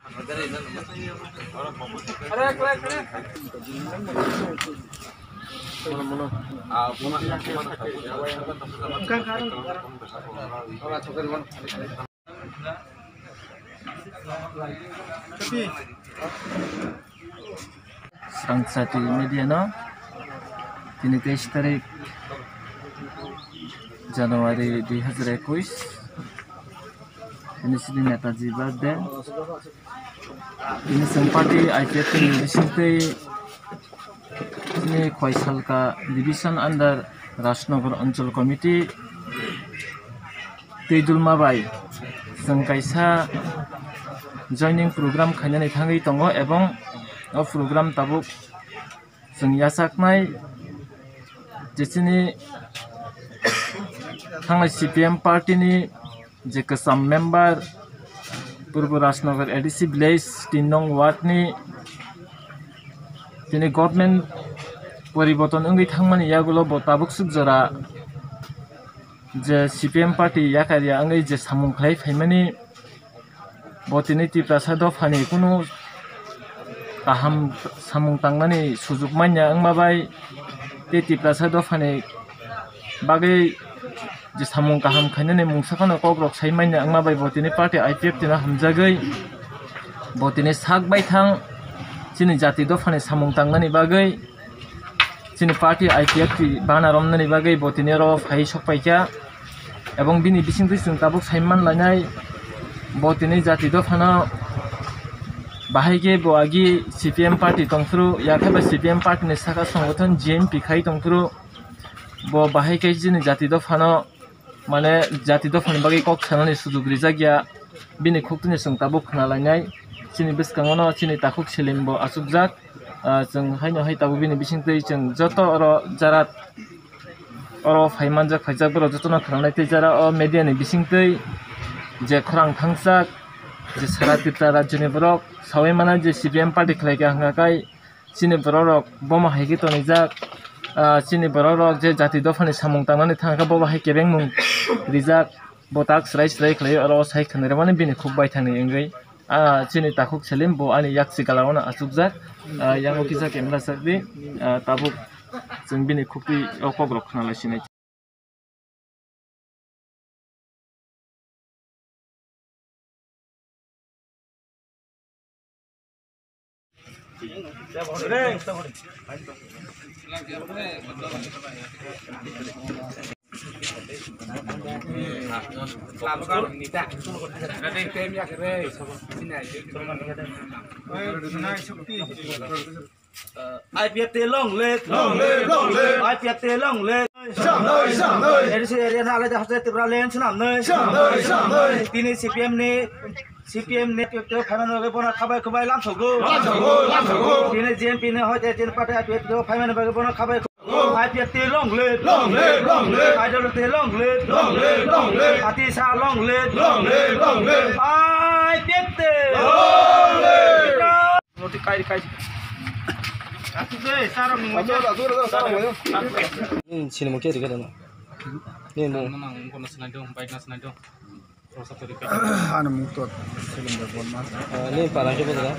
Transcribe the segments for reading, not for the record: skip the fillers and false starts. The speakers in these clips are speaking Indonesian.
Sangsati media no kini 23 tarik Januari 2021 ini sini Netaji birthday ini sempati ipft ni disinte ini Khoisalka division under Rajnagar Anchal Committee Teidulma bai जों kaisa joining program khainani thangui tongo ebong o program tabuk जों yasaknai jesini thangnai cpim party ni je kasam member Purbo Rajnagar ADC village 3 nong ward ni tini government poriborton ongui thangmani yagulo bo tabuk sukjora je cpm party yakarya ongui je samung khlai phaimani bo tini tiprasado phani kunu kaham samung tangmani sujuk manya angma bai te tiprasado phani bagai je samung kaham khainani mungsakano kokrok saimanya angma bai bo tini party ipft na hamjagai bo tini sak bai thang chini jati do phani samung tangnani bagai chini party ipft bana romnani bagai bo tini ro phai sokpaikya ebong bini bisingtui जों tabuk saiman lainai bo tini jati do phano bahaike bo agi cpm party tongfru yakhaba cpm party ni saka সংগঠন gmp khai tongfru bo bahaike jini jati do phano mane jati do phani bagai kok sanani sujug rijagya bini khukni जों tabuk khana lainai chini biskangono chini takuk Selim bo asukjak जों haino hai tabu bini bisingtui जों joto oro jarat oro phaimanjak phaijak boro jotona khanai tei jara o media ni bisingtui je khorang thangsak je sara tipra rajyoni borok sawai mana je cpm party khlaika hangkai chini borok boma haiki tonijak chini borok je jati dofani samung tangnani thangka boba haike bengmung rijak botak srai srai khlai oro sai khanai mane bini khukbai thangni engei chini takuk Selim bo ani yakchi galawna asukjak yango kisa camera sakdi tabuk जों bini khukti okogrok khana sinai ipft long live long live long live ipft long live sang nơi ADC area na lai hase tipra len sanam nơi sang nơi tini cpm ni ipft phaiman ge bona khabai khabai lam thogo tini gmp ni hoite tin pate ipft phaiman ge bona khabai ipft long live long live long live idolity long live long live long live atisa long live long live long live ipft long live noti kai sini mau kiri kan? Ini mau kono senado, baik nas senado. Anu mutot Selim debbarma. Ini parang siapa tu?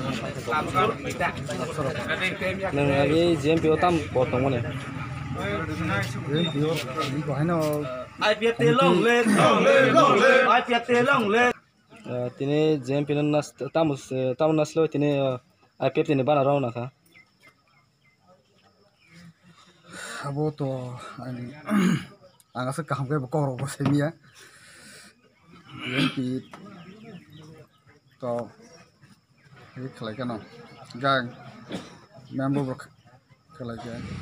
Neng lagi JMP otam potong mana? Ini kau hanya ipft long live, long live, long live. ipft long live. Tini JMP nas tamu nas lo tini ipft ni bana rau nak? abo to ani anga se kaham ke bokoro bo semia yempi to ini khlai kana gang member bo khlai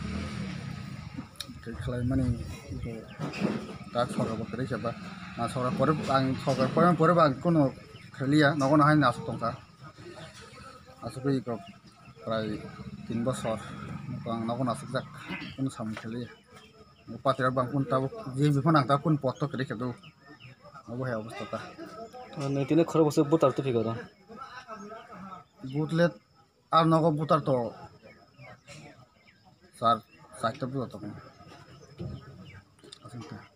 ke khlai mani to ta chora bo kre chaba na chora pore ang chora pore bang kono khliya nogono hain na tongka asukoi ko prai 3 bosor bang nogono asukjak kun sam kheli patira bang kun tabuk je bifana ta kun potto kre kedo abo he obostha ta ne tine khoro bose butar to figaro butlet ar nogo butar to sar sakta bu to asanta